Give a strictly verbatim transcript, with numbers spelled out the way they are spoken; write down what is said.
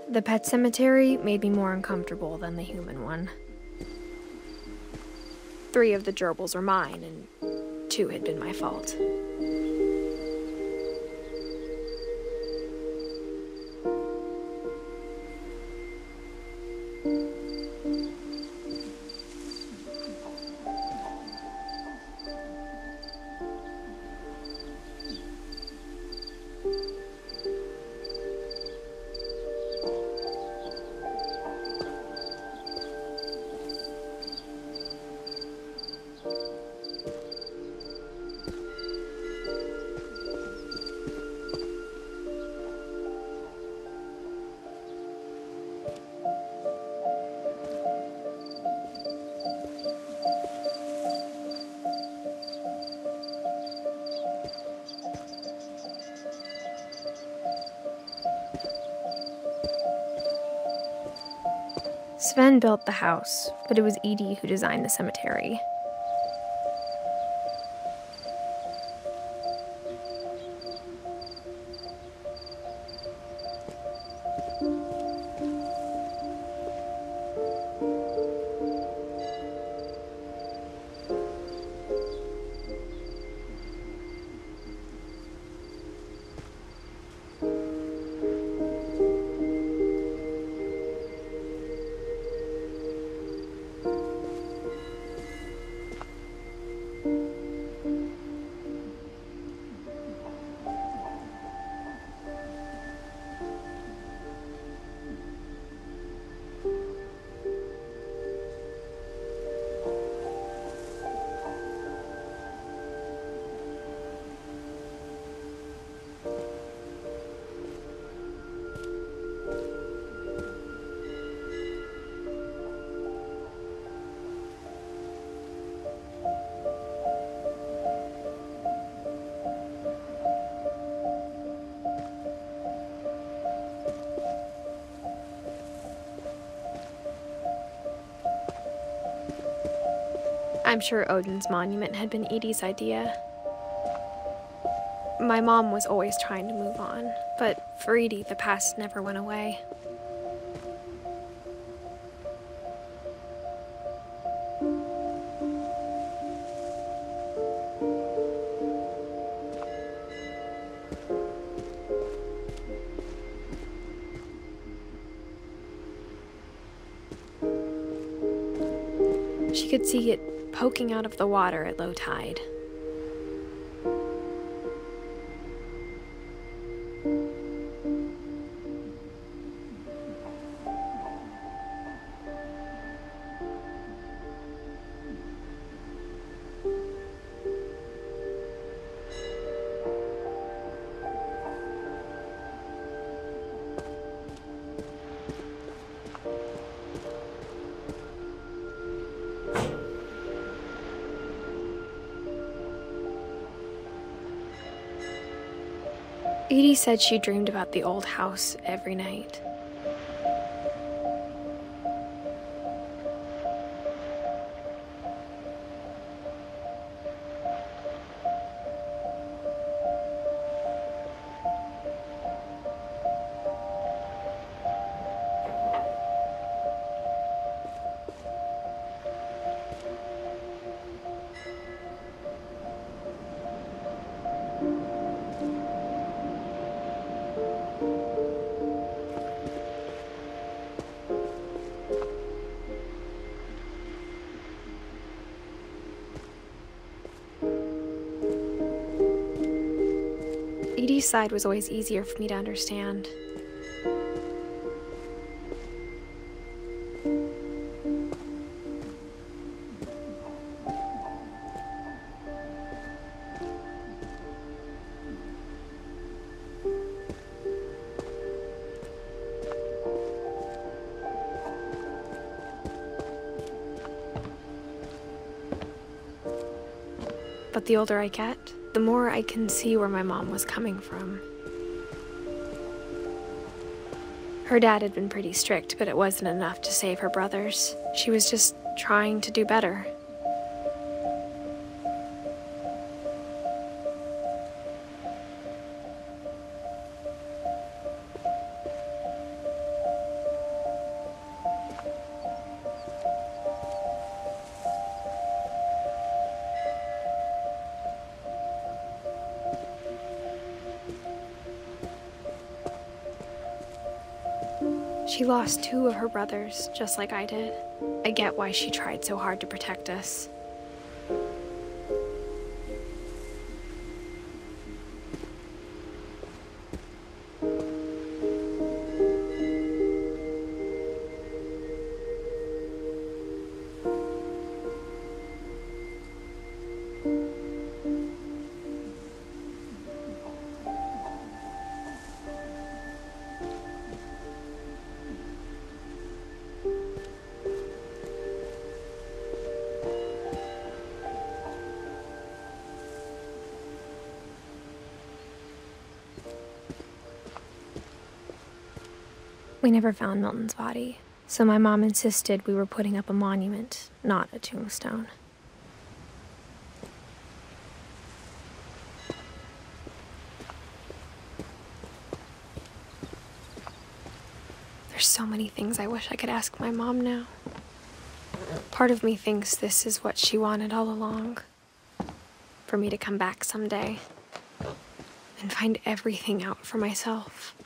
The pet cemetery made me more uncomfortable than the human one. Three of the gerbils were mine, and two had been my fault. Sven built the house, but it was Edie who designed the cemetery. I'm sure Odin's monument had been Edie's idea. My mom was always trying to move on, but for Edie, the past never went away. She could see it poking out of the water at low tide. Edie said she dreamed about the old house every night. Edie's side was always easier for me to understand. But the older I get, the more I can see where my mom was coming from. Her dad had been pretty strict, but it wasn't enough to save her brothers. She was just trying to do better. She lost two of her brothers, just like I did. I get why she tried so hard to protect us. We never found Milton's body, so my mom insisted we were putting up a monument, not a tombstone. There's so many things I wish I could ask my mom now. Part of me thinks this is what she wanted all along. For me to come back someday and find everything out for myself.